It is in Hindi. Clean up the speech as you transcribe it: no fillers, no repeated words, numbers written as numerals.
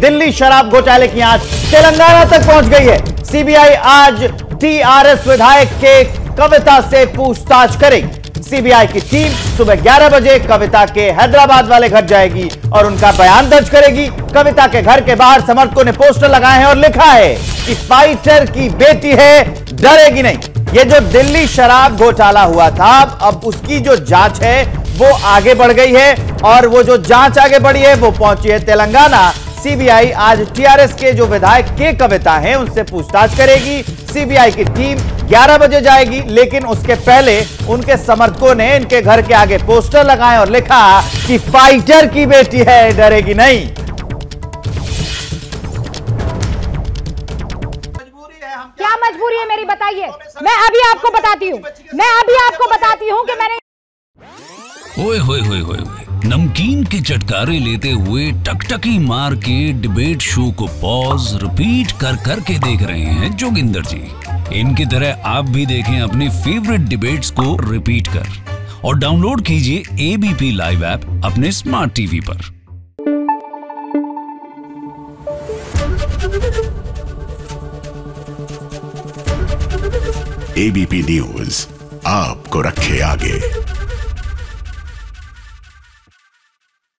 दिल्ली शराब घोटाले की आंच तेलंगाना तक पहुंच गई है। सीबीआई आज टीआरएस विधायक के कविता से पूछताछ करेगी। सीबीआई की टीम सुबह 11 बजे कविता के हैदराबाद वाले घर जाएगी और उनका बयान दर्ज करेगी। कविता के घर के बाहर समर्थकों ने पोस्टर लगाए हैं और लिखा है कि फाइटर की बेटी है, डरेगी नहीं। ये जो दिल्ली शराब घोटाला हुआ था, अब उसकी जो जांच है वो आगे बढ़ गई है और वो जो जांच आगे बढ़ी है वो पहुंची है तेलंगाना। सीबीआई आज टीआरएस के जो विधायक के कविता हैं उनसे पूछताछ करेगी। सीबीआई की टीम 11 बजे जाएगी, लेकिन उसके पहले उनके समर्थकों ने इनके घर के आगे पोस्टर लगाए और लिखा कि फाइटर की बेटी है, डरेगी नहीं। क्या मजबूरी है मेरी, बताइए। मैं अभी आपको बताती हूँ कि मैंने ओए होए होए होए नमकीन के चटकारे लेते हुए टकटकी मार के डिबेट शो को पॉज रिपीट कर करके देख रहे हैं जोगिंदर जी। इनकी तरह आप भी देखें अपनी फेवरेट डिबेट्स को रिपीट कर और डाउनलोड कीजिए एबीपी लाइव ऐप अपने स्मार्ट टीवी पर। एबीपी न्यूज आपको रखे आगे।